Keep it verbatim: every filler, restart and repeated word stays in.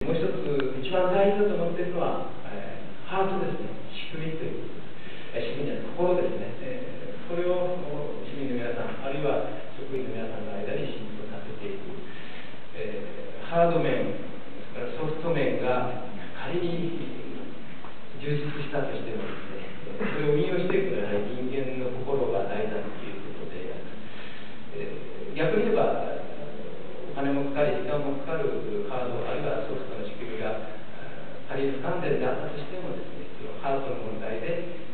もう一つ、一番大事だと思っているのは、えー、ハートですね、仕組みということです。えー、仕組みじゃない、心ですね。えー、これを市民の皆さん、あるいは職員の皆さんの間に浸透させていく。えー、ハード面、それからソフト面が仮に充実したとしてもですね、それを運用していくのはやはり人間の心が大事だということで、えー、逆に言えば、お金もかかり、時間もかかるハード、あるいはソフトの仕組みが仮に不完全であったとしてもですね、そのハードの問題で